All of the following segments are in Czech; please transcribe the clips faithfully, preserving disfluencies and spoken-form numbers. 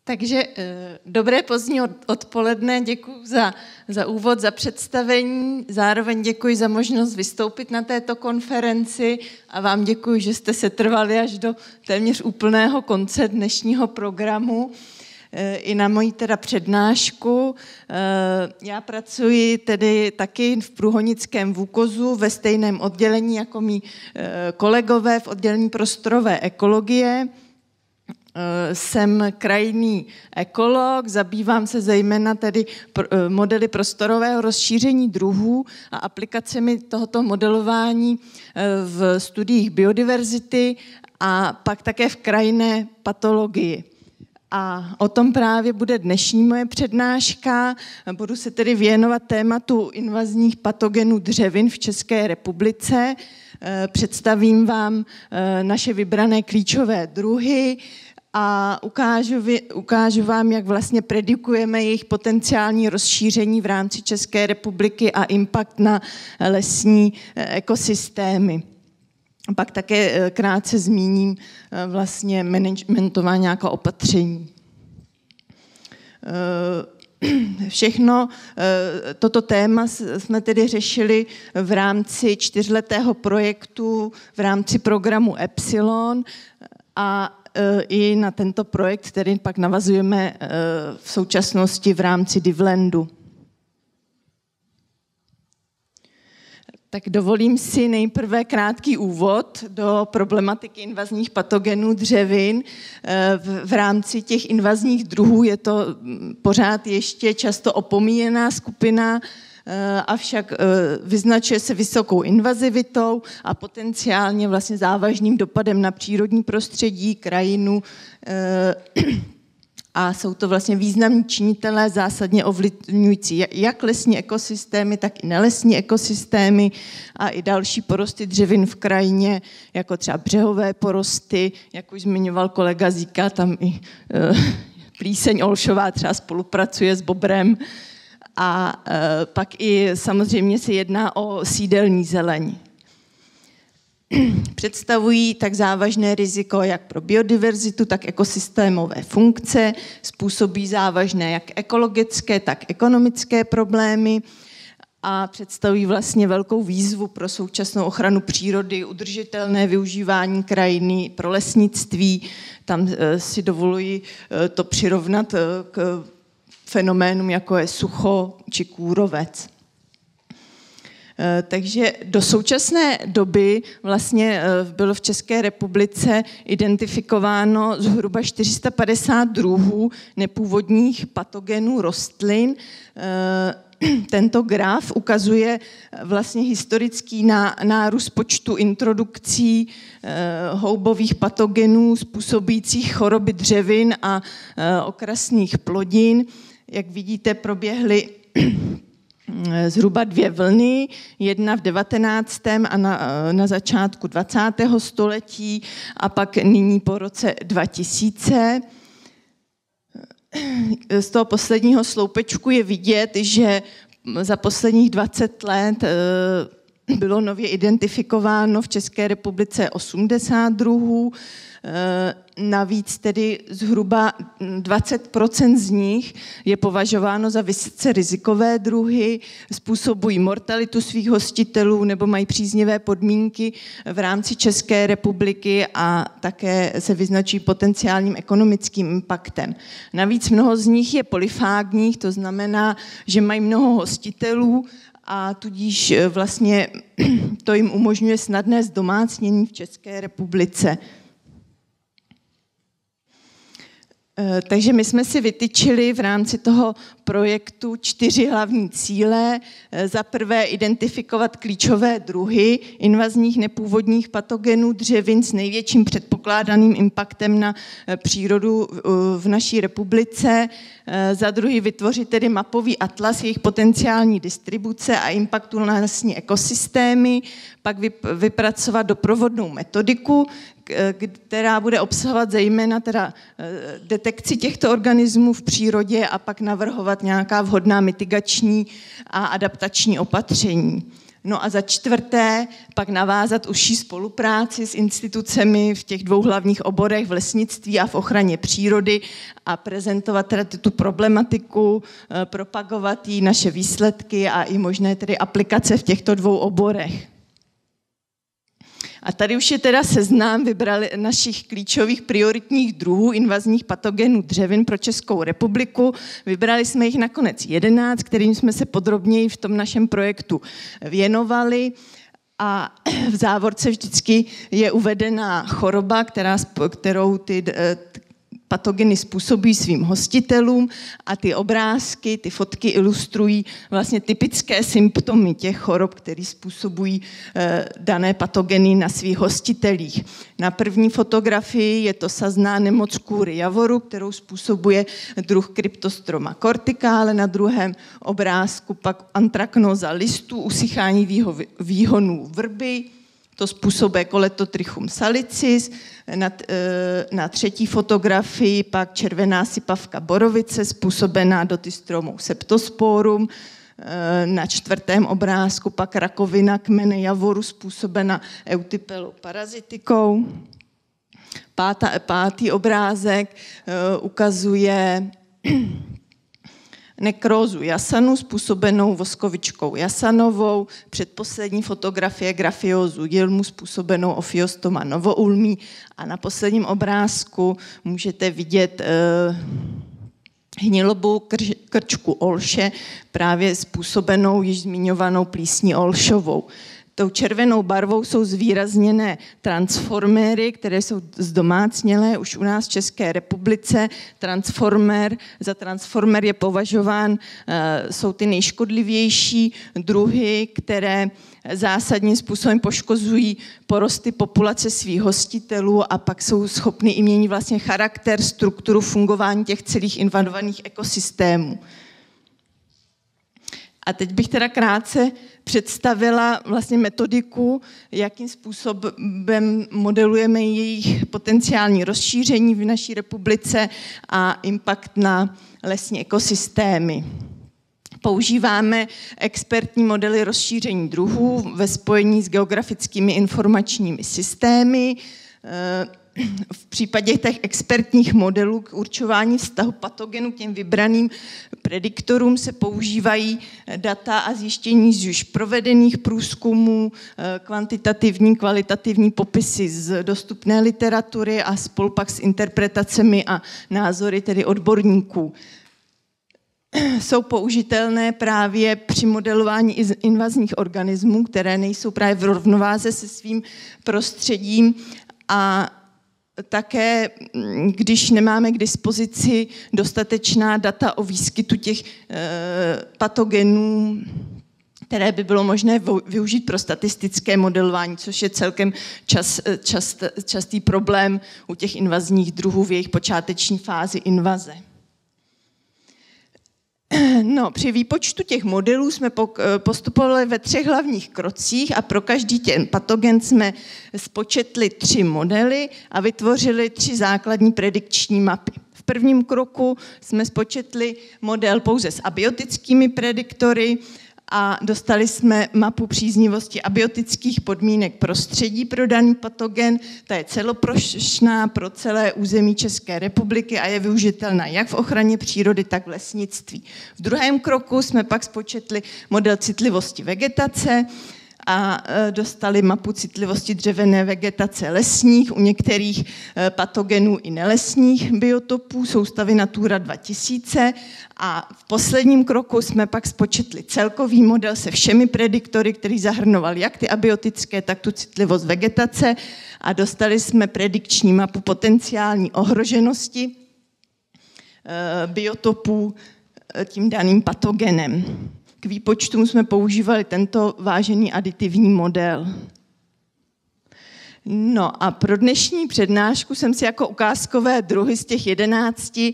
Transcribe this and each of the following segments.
Takže dobré pozdní odpoledne, děkuji za, za úvod, za představení, zároveň děkuji za možnost vystoupit na této konferenci a vám děkuji, že jste se trvali až do téměř úplného konce dnešního programu i na moji teda přednášku. Já pracuji tedy taky v průhonickém Vůkozu ve stejném oddělení jako mý kolegové v oddělení prostorové ekologie. Jsem krajinný ekolog, zabývám se zejména tedy modely prostorového rozšíření druhů a aplikacemi tohoto modelování v studiích biodiverzity a pak také v krajinné patologii. A o tom právě bude dnešní moje přednáška. Budu se tedy věnovat tématu invazních patogenů dřevin v České republice. Představím vám naše vybrané klíčové druhy a ukážu, ukážu vám, jak vlastně predikujeme jejich potenciální rozšíření v rámci České republiky a impact na lesní ekosystémy. Pak také krátce zmíním vlastně managementová nějaká opatření. Všechno toto téma jsme tedy řešili v rámci čtyřletého projektu, v rámci programu Epsilon a i na tento projekt, který pak navazujeme v současnosti v rámci Divlandu. Tak dovolím si nejprve krátký úvod do problematiky invazních patogenů dřevin. V rámci těch invazních druhů je to pořád ještě často opomíjená skupina, avšak vyznačuje se vysokou invazivitou a potenciálně vlastně závažným dopadem na přírodní prostředí, krajinu, a jsou to vlastně významní činitelé zásadně ovlivňující jak lesní ekosystémy, tak i nelesní ekosystémy a i další porosty dřevin v krajině, jako třeba břehové porosty, jak už zmiňoval kolega Zíka, tam i e, plíseň olšová třeba spolupracuje s bobrem a e, pak i samozřejmě se jedná o sídelní zeleň. Představují tak závažné riziko jak pro biodiverzitu, tak ekosystémové funkce, způsobí závažné jak ekologické, tak ekonomické problémy a představují vlastně velkou výzvu pro současnou ochranu přírody, udržitelné využívání krajiny, pro lesnictví. Tam si dovoluji to přirovnat k fenoménům, jako je sucho či kůrovec. Takže do současné doby vlastně bylo v České republice identifikováno zhruba čtyři sta padesát druhů nepůvodních patogenů rostlin. Tento graf ukazuje vlastně historický nárůst počtu introdukcí houbových patogenů způsobících choroby dřevin a okrasných plodin. Jak vidíte, proběhly zhruba dvě vlny, jedna v devatenáctém a na, na začátku dvacátého století a pak nyní po roce dva tisíce. Z toho posledního sloupečku je vidět, že za posledních dvacet let bylo nově identifikováno v České republice osmdesát druhů. Navíc tedy zhruba dvacet procent z nich je považováno za vysoce rizikové druhy, způsobují mortalitu svých hostitelů nebo mají příznivé podmínky v rámci České republiky a také se vyznačují potenciálním ekonomickým impaktem. Navíc mnoho z nich je polyfágních, to znamená, že mají mnoho hostitelů a tudíž vlastně to jim umožňuje snadné zdomácnění v České republice. Takže my jsme si vytyčili v rámci toho projektu čtyři hlavní cíle. Za prvé identifikovat klíčové druhy invazních nepůvodních patogenů dřevin s největším předpokládaným impaktem na přírodu v naší republice. Za druhý vytvořit tedy mapový atlas jejich potenciální distribuce a impaktu na lesní ekosystémy. Pak vypracovat doprovodnou metodiku, která bude obsahovat zejména teda detekci těchto organismů v přírodě a pak navrhovat nějaká vhodná mitigační a adaptační opatření. No a za čtvrté pak navázat užší spolupráci s institucemi v těch dvou hlavních oborech v lesnictví a v ochraně přírody a prezentovat teda tu problematiku, propagovat jí naše výsledky a i možné tedy aplikace v těchto dvou oborech. A tady už je teda seznam vybrali našich klíčových prioritních druhů invazních patogenů dřevin pro Českou republiku. Vybrali jsme jich nakonec jedenáct, kterým jsme se podrobněji v tom našem projektu věnovali. A v závorce vždycky je uvedená choroba, která, kterou ty patogeny způsobují svým hostitelům a ty obrázky, ty fotky ilustrují vlastně typické symptomy těch chorob, které způsobují eh, dané patogeny na svých hostitelích. Na první fotografii je to sazná nemoc kůry javoru, kterou způsobuje druh Cryptostroma corticale, na druhém obrázku pak antraknóza listů, usychání výho, výhonů vrby, to způsobuje Coletotrichum salicis, na, na třetí fotografii pak červená sypavka borovice způsobená Dotystromou septosporum, na čtvrtém obrázku pak rakovina kmene javoru způsobená Eutypelou parazitikou. Pátá, pátý obrázek ukazuje nekrózu jasanu způsobenou voskovičkou jasanovou, předposlední fotografie grafiózu jilmu způsobenou Ophiostoma novoulmí a na posledním obrázku můžete vidět eh, hnilobou krč, krčku olše, právě způsobenou již zmiňovanou plísní olšovou. Tou červenou barvou jsou zvýrazněné transforméry, které jsou zdomácnělé už u nás v České republice. Transformer, za transformer je považován, jsou ty nejškodlivější druhy, které zásadním způsobem poškozují porosty populace svých hostitelů a pak jsou schopny i měnit vlastně charakter, strukturu fungování těch celých invadovaných ekosystémů. A teď bych teda krátce představila vlastně metodiku, jakým způsobem modelujeme jejich potenciální rozšíření v naší republice a impact na lesní ekosystémy. Používáme expertní modely rozšíření druhů ve spojení s geografickými informačními systémy. V případě těch expertních modelů k určování vztahu patogenu k těm vybraným prediktorům se používají data a zjištění z už provedených průzkumů, kvantitativní, kvalitativní popisy z dostupné literatury a spolu pak s interpretacemi a názory tedy odborníků. Jsou použitelné právě při modelování invazních organismů, které nejsou právě v rovnováze se svým prostředím a také, když nemáme k dispozici dostatečná data o výskytu těch e, patogenů, které by bylo možné využít pro statistické modelování, což je celkem čas, čast, častý problém u těch invazních druhů v jejich počáteční fázi invaze. No, při výpočtu těch modelů jsme postupovali ve třech hlavních krocích a pro každý ten patogen jsme spočetli tři modely a vytvořili tři základní predikční mapy. V prvním kroku jsme spočetli model pouze s abiotickými prediktory a dostali jsme mapu příznivosti abiotických podmínek prostředí pro daný patogen. Ta je celoplošná pro celé území České republiky a je využitelná jak v ochraně přírody, tak v lesnictví. V druhém kroku jsme pak spočetli model citlivosti vegetace a dostali mapu citlivosti dřevěné vegetace lesních, u některých patogenů i nelesních biotopů, soustavy Natura dva tisíce. A v posledním kroku jsme pak spočetli celkový model se všemi prediktory, který zahrnoval jak ty abiotické, tak tu citlivost vegetace a dostali jsme predikční mapu potenciální ohroženosti biotopů tím daným patogenem. K výpočtům jsme používali tento vážený aditivní model. No a pro dnešní přednášku jsem si jako ukázkové druhy z těch jedenácti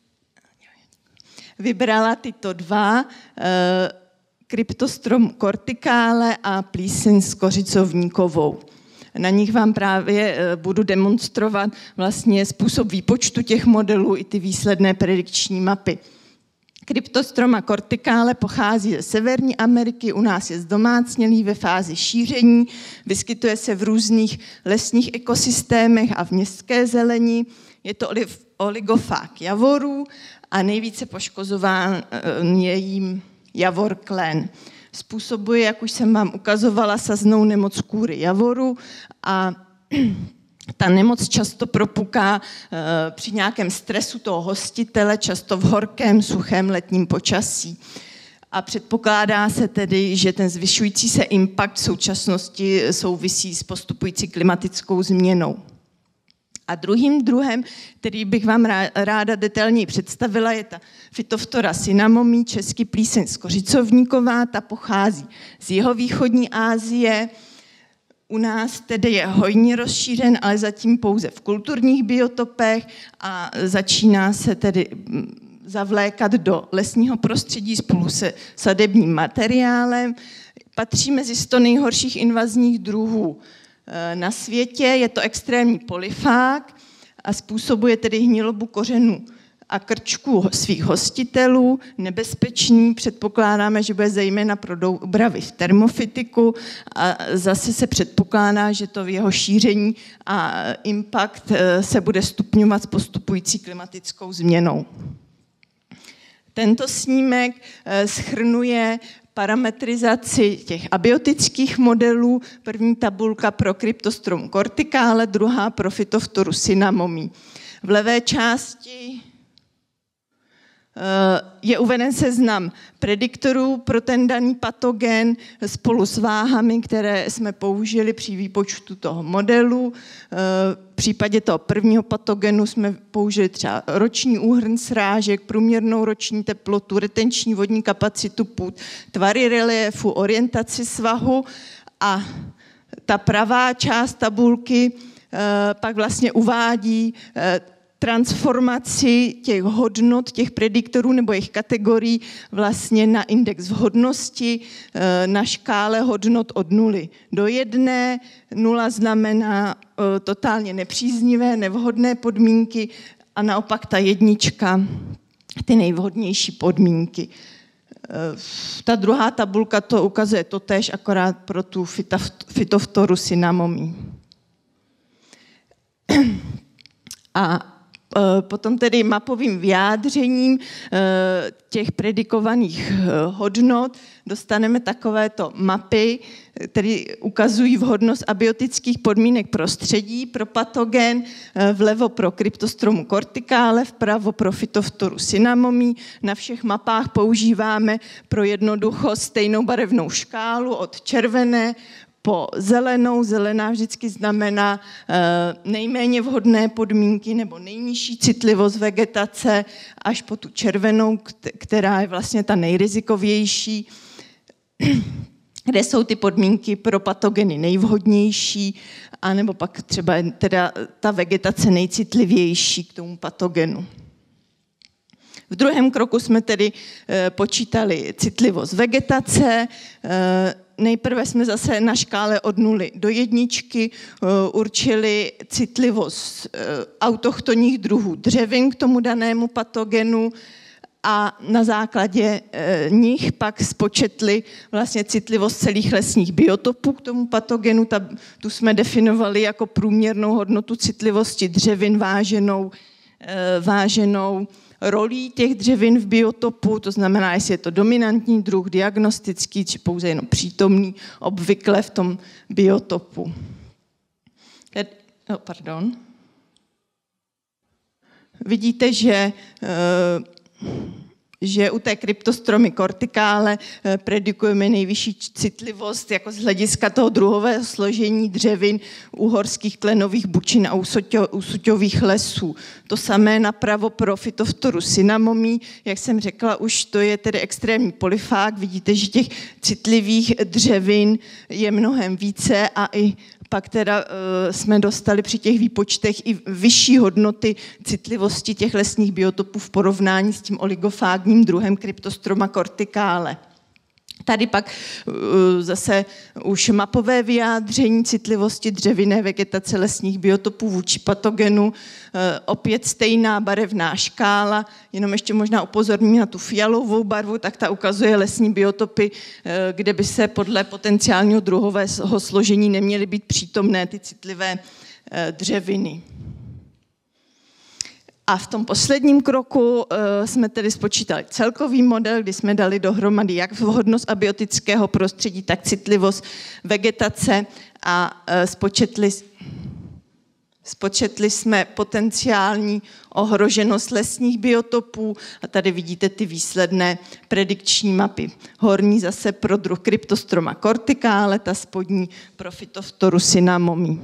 vybrala tyto dva, Cryptostrom corticale a plíseň s kořicovníkovou. Na nich vám právě budu demonstrovat vlastně způsob výpočtu těch modelů i ty výsledné predikční mapy. Cryptostroma corticale pochází ze Severní Ameriky, u nás je zdomácnělý ve fázi šíření, vyskytuje se v různých lesních ekosystémech a v městské zeleni. Je to oligofák javorů a nejvíce poškozován je jím javor klen. Způsobuje, jak už jsem vám ukazovala, saznou nemoc kůry javoru a ta nemoc často propuká e, při nějakém stresu toho hostitele, často v horkém, suchém letním počasí. A předpokládá se tedy, že ten zvyšující se impact v současnosti souvisí s postupující klimatickou změnou. A druhým druhem, který bych vám ráda detailněji představila, je ta Phytophthora cinnamomii, český plíseň skořicovníková, ta pochází z jihovýchodní Asie. U nás tedy je hojně rozšířen, ale zatím pouze v kulturních biotopech a začíná se tedy zavlékat do lesního prostředí spolu se sadebním materiálem. Patří mezi sto nejhorších invazních druhů na světě, je to extrémní polyfák a způsobuje tedy hnilobu kořenů a krčků svých hostitelů, nebezpečný, předpokládáme, že bude zejména pro doubravy v termofitiku a zase se předpokládá, že to v jeho šíření a impact se bude stupňovat s postupující klimatickou změnou. Tento snímek shrnuje parametrizaci těch abiotických modelů. První tabulka pro Cryptostroma corticale, druhá pro Phytophthora cinnamomii. V levé části je uveden seznam prediktorů pro ten daný patogen spolu s váhami, které jsme použili při výpočtu toho modelu. V případě toho prvního patogenu jsme použili třeba roční úhrn srážek, průměrnou roční teplotu, retenční vodní kapacitu půd, tvary reliefu, orientaci svahu a ta pravá část tabulky pak vlastně uvádí transformaci těch hodnot, těch prediktorů nebo jejich kategorií vlastně na index vhodnosti na škále hodnot od nuly do jedné. Nula znamená totálně nepříznivé, nevhodné podmínky a naopak ta jednička ty nejvhodnější podmínky. Ta druhá tabulka to ukazuje totéž, akorát pro tu Phytophthora cinnamomii. A potom tedy mapovým vyjádřením těch predikovaných hodnot dostaneme takovéto mapy, které ukazují vhodnost abiotických podmínek prostředí pro patogen, vlevo pro Cryptostroma corticale, vpravo pro Phytophthora cinnamomii. Na všech mapách používáme pro jednoduchost stejnou barevnou škálu od červené po zelenou. Zelená vždycky znamená uh, nejméně vhodné podmínky nebo nejnižší citlivost vegetace, až po tu červenou, která je vlastně ta nejrizikovější, kde jsou ty podmínky pro patogeny nejvhodnější, anebo pak třeba teda ta vegetace nejcitlivější k tomu patogenu. V druhém kroku jsme tedy uh, počítali citlivost vegetace. Uh, nejprve jsme zase na škále od nuly do jedničky uh, určili citlivost uh, autochtonních druhů dřevin k tomu danému patogenu a na základě uh, nich pak spočetli vlastně citlivost celých lesních biotopů k tomu patogenu. Ta, tu jsme definovali jako průměrnou hodnotu citlivosti dřevin váženou, uh, váženou rolí těch dřevin v biotopu, to znamená, jestli je to dominantní druh, diagnostický, či pouze jenom přítomný, obvykle v tom biotopu. Oh, pardon. Vidíte, že, že u té Cryptostromy corticale predikujeme nejvyšší citlivost jako z hlediska toho druhového složení dřevin u horských klenových bučin a u suťových lesů. To samé napravo pro Phytophthora cinnamomii, jak jsem řekla, už to je tedy extrémní polyfák. Vidíte, že těch citlivých dřevin je mnohem více a i pak teda uh, jsme dostali při těch výpočtech i vyšší hodnoty citlivosti těch lesních biotopů v porovnání s tím oligofágním druhem Cryptostroma corticale. Tady pak zase už mapové vyjádření citlivosti dřevinné vegetace lesních biotopů vůči patogenu, opět stejná barevná škála, jenom ještě možná upozorním na tu fialovou barvu, tak ta ukazuje lesní biotopy, kde by se podle potenciálního druhového složení neměly být přítomné ty citlivé dřeviny. A v tom posledním kroku uh, jsme tedy spočítali celkový model, kdy jsme dali dohromady jak vhodnost abiotického prostředí, tak citlivost vegetace a uh, spočetli, spočetli jsme potenciální ohroženost lesních biotopů a tady vidíte ty výsledné predikční mapy. Horní zase pro druh Cryptostroma corticale, ta spodní pro Phytophthorus cinnamomii.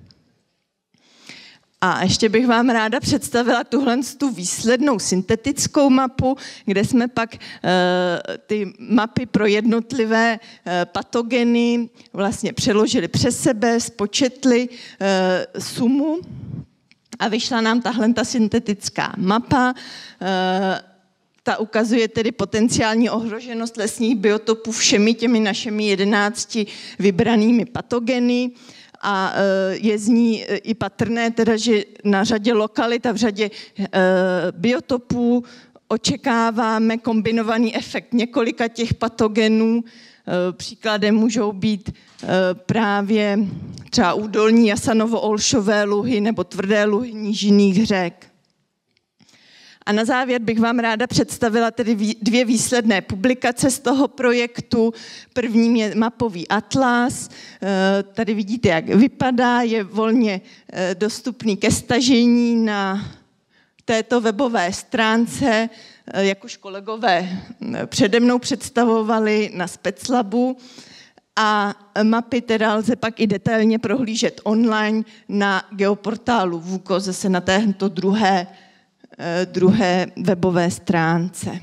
A ještě bych vám ráda představila tuhle tu výslednou syntetickou mapu, kde jsme pak e, ty mapy pro jednotlivé e, patogeny vlastně přeložili přes sebe, spočetli e, sumu a vyšla nám tahle ta syntetická mapa. E, ta ukazuje tedy potenciální ohroženost lesních biotopů všemi těmi našimi jedenácti vybranými patogeny. A je z ní i patrné, teda, že na řadě lokalit a v řadě biotopů očekáváme kombinovaný efekt několika těch patogenů. Příkladem můžou být právě třeba údolní jasanovo-olšové luhy nebo tvrdé luhy nížinných řek. A na závěr bych vám ráda představila tedy dvě výsledné publikace z toho projektu. Prvním je mapový atlas. Tady vidíte, jak vypadá, je volně dostupný ke stažení na této webové stránce, jak už kolegové přede mnou představovali na SpecLabu. A mapy teda lze pak i detailně prohlížet online na geoportálu VUCO, zase na této druhé druhé webové stránce.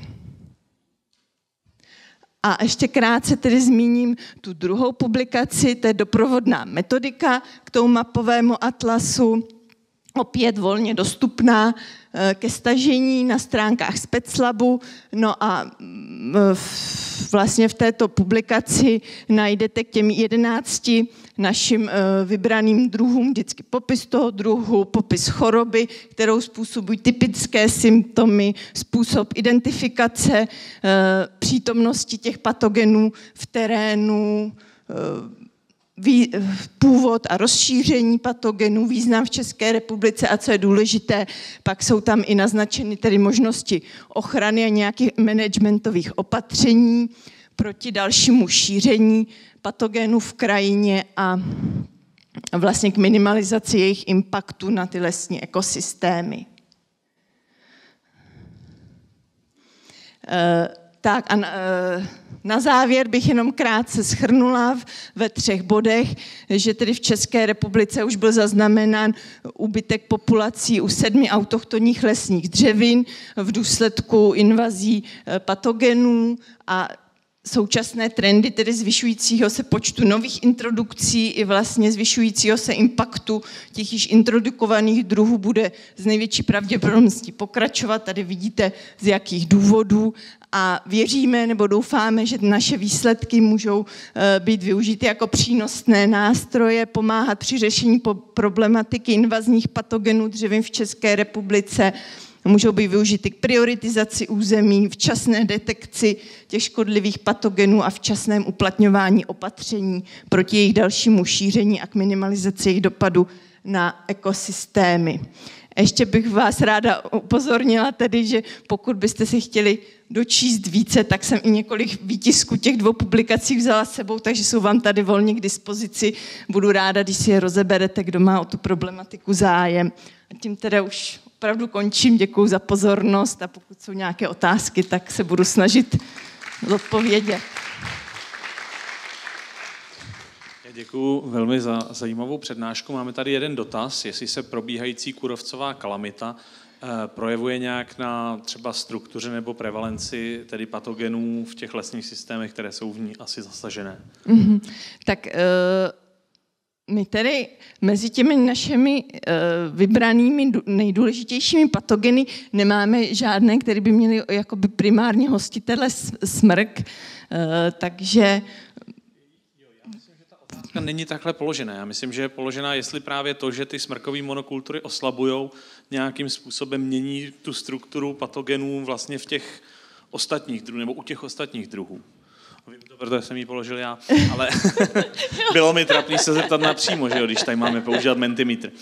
A ještě krátce tedy zmíním tu druhou publikaci, to je doprovodná metodika k tomu mapovému atlasu, opět volně dostupná ke stažení na stránkách SpecLabu. No a vlastně v této publikaci najdete k těm jedenácti našim vybraným druhům vždycky popis toho druhu, popis choroby, kterou způsobují typické symptomy, způsob identifikace přítomnosti těch patogenů v terénu, původ a rozšíření patogenů, význam v České republice a co je důležité, pak jsou tam i naznačeny tedy možnosti ochrany a nějakých managementových opatření proti dalšímu šíření patogenů v krajině a vlastně k minimalizaci jejich impaktu na ty lesní ekosystémy. Tak a na, na závěr bych jenom krátce shrnula ve třech bodech, že tedy v České republice už byl zaznamenán úbytek populací u sedmi autochtonních lesních dřevin v důsledku invazí patogenů a současné trendy, tedy zvyšujícího se počtu nových introdukcí i vlastně zvyšujícího se impaktu těch již introdukovaných druhů bude z největší pravděpodobností pokračovat. Tady vidíte, z jakých důvodů. A věříme nebo doufáme, že naše výsledky můžou být využity jako přínosné nástroje, pomáhat při řešení problematiky invazních patogenů dřevin v České republice, můžou být využity k prioritizaci území, včasné detekci těch škodlivých patogenů a včasném uplatňování opatření proti jejich dalšímu šíření a k minimalizaci jejich dopadu na ekosystémy. Ještě bych vás ráda upozornila tedy, že pokud byste si chtěli dočíst více, tak jsem i několik výtisků těch dvou publikací vzala s sebou, takže jsou vám tady volně k dispozici. Budu ráda, když si je rozeberete, kdo má o tu problematiku zájem. A tím teda už opravdu končím, děkuji za pozornost a pokud jsou nějaké otázky, tak se budu snažit odpovědět. Děkuji velmi za zajímavou přednášku. Máme tady jeden dotaz, jestli se probíhající kůrovcová kalamita eh, projevuje nějak na třeba struktuře nebo prevalenci tedy patogenů v těch lesních systémech, které jsou v ní asi zasažené. Mm-hmm. Tak... Uh... my tedy mezi těmi našimi uh, vybranými nejdůležitějšími patogeny nemáme žádné, které by měly jakoby primárně hostitele smrk, uh, takže... Není takhle položená. Já myslím, že je položená, jestli právě to, že ty smrkové monokultury oslabujou, nějakým způsobem mění tu strukturu patogenů vlastně v těch ostatních druhů, nebo u těch ostatních druhů. Vím to, protože jsem ji položil já, ale bylo mi trapný se zeptat napřímo, že jo, když tady máme používat Mentimeter.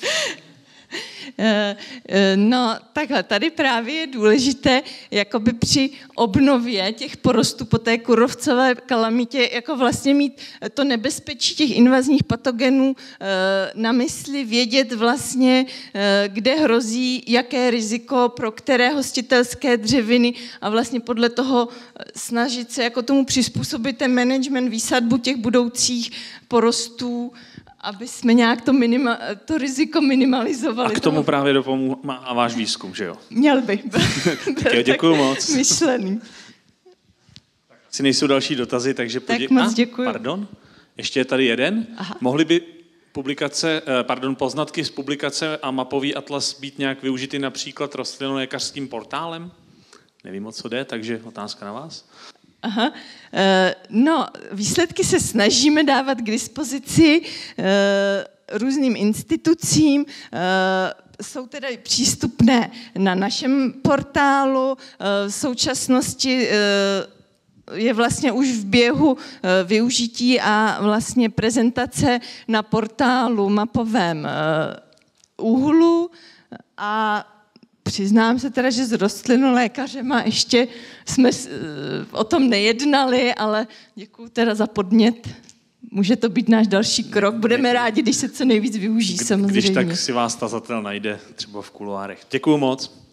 No takhle, tady právě je důležité jakoby při obnově těch porostů po té kůrovcové kalamitě jako vlastně mít to nebezpečí těch invazních patogenů na mysli, vědět vlastně, kde hrozí, jaké riziko pro které hostitelské dřeviny a vlastně podle toho snažit se jako tomu přizpůsobit ten management výsadbu těch budoucích porostů, aby jsme nějak to, minima, to riziko minimalizovali. A k tomu právě dopomáhá váš výzkum, že jo? Měl by. Tak jo, děkuju moc. Myšlený. Asi nejsou další dotazy, takže... Tak podě... moc děkuju. A, pardon, ještě je tady jeden. Aha. Mohli by publikace, pardon, poznatky z publikace a mapový atlas být nějak využity například rostlinolékařským portálem? Nevím, o co jde, takže otázka na vás. Aha. No, výsledky se snažíme dávat k dispozici různým institucím, jsou teda přístupné na našem portálu, v současnosti je vlastně už v běhu využití a vlastně prezentace na portálu mapovém úhlu a přiznám se teda, že s rostlinolékařema ještě jsme o tom nejednali, ale děkuju teda za podnět. Může to být náš další krok. Budeme rádi, když se co nejvíc využí, samozřejmě. Když tak si vás tazatel najde třeba v kuloárech. Děkuju moc.